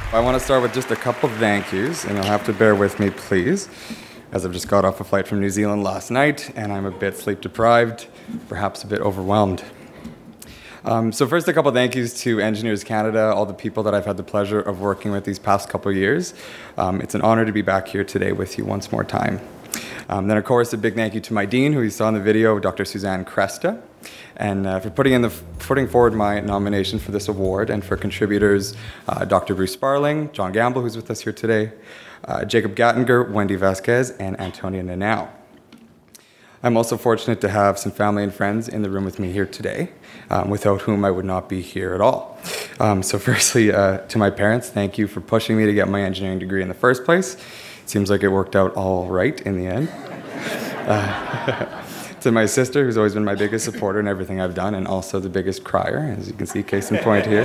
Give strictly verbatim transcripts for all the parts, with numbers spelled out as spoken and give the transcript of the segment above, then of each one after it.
I want to start with just a couple thank yous, and you'll have to bear with me, please, as I've just got off a flight from New Zealand last night, and I'm a bit sleep deprived, perhaps a bit overwhelmed. Um, so first, a couple thank yous to Engineers Canada, all the people that I've had the pleasure of working with these past couple years. Um, it's an honor to be back here today with you once more time. Um, then, of course, a big thank you to my dean, who you saw in the video, Doctor Zenon Kripki, and uh, for putting in the putting forward my nomination for this award, and for contributors uh, Doctor Bruce Sparling, John Gamble, who's with us here today, uh, Jacob Gattinger, Wendy Vasquez, and Antonia Nanau. I'm also fortunate to have some family and friends in the room with me here today, um, without whom I would not be here at all. Um, so firstly, uh, to my parents, thank you for pushing me to get my engineering degree in the first place. It seems like it worked out all right in the end. Uh, to my sister, who's always been my biggest supporter in everything I've done, and also the biggest crier, as you can see, case in point here.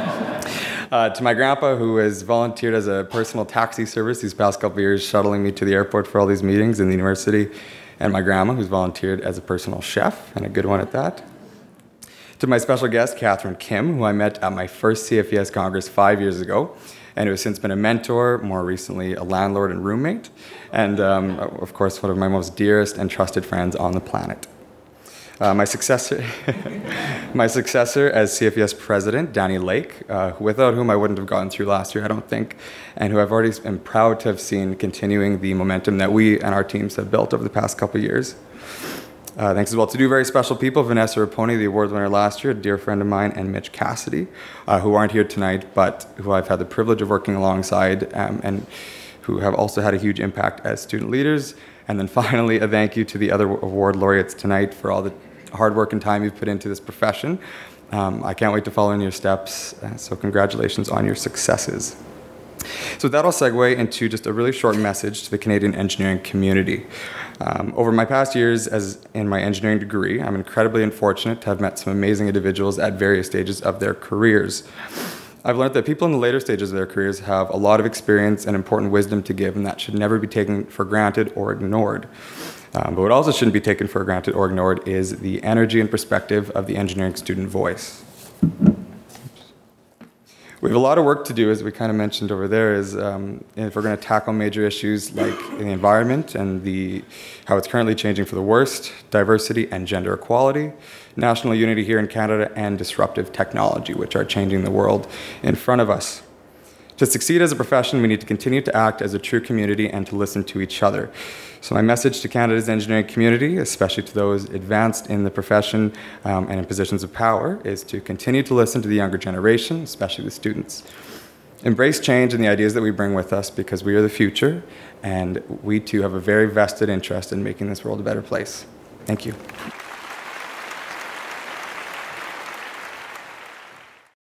Uh, to my grandpa, who has volunteered as a personal taxi service these past couple of years, shuttling me to the airport for all these meetings in the university. And my grandma, who's volunteered as a personal chef, and a good one at that. To my special guest, Catherine Kim, who I met at my first C F E S Congress five years ago, and who has since been a mentor, more recently a landlord and roommate, and um, of course, one of my most dearest and trusted friends on the planet. Uh, my successor, my successor as C F E S president, Danny Lake, uh, without whom I wouldn't have gotten through last year, I don't think, and who I've already been proud to have seen continuing the momentum that we and our teams have built over the past couple of years. Uh, thanks as well to two very special people, Vanessa Raponi, the award winner last year, a dear friend of mine, and Mitch Cassidy, uh, who aren't here tonight, but who I've had the privilege of working alongside, um, and who have also had a huge impact as student leaders. And then finally, a thank you to the other award laureates tonight for all the hard work and time you've put into this profession. Um, I can't wait to follow in your steps, uh, so congratulations on your successes. So with that, I'll segue into just a really short message to the Canadian engineering community. Um, over my past years as in my engineering degree, I'm incredibly fortunate to have met some amazing individuals at various stages of their careers. I've learned that people in the later stages of their careers have a lot of experience and important wisdom to give, and that should never be taken for granted or ignored. Um, but what also shouldn't be taken for granted or ignored is the energy and perspective of the engineering student voice. We have a lot of work to do, as we kind of mentioned over there, is um, if we're going to tackle major issues like the environment and the, how it's currently changing for the worst, diversity and gender equality, national unity here in Canada, and disruptive technology, which are changing the world in front of us. To succeed as a profession, we need to continue to act as a true community and to listen to each other. So my message to Canada's engineering community, especially to those advanced in the profession um, and in positions of power, is to continue to listen to the younger generation, especially the students. Embrace change and the ideas that we bring with us, because we are the future, and we too have a very vested interest in making this world a better place. Thank you.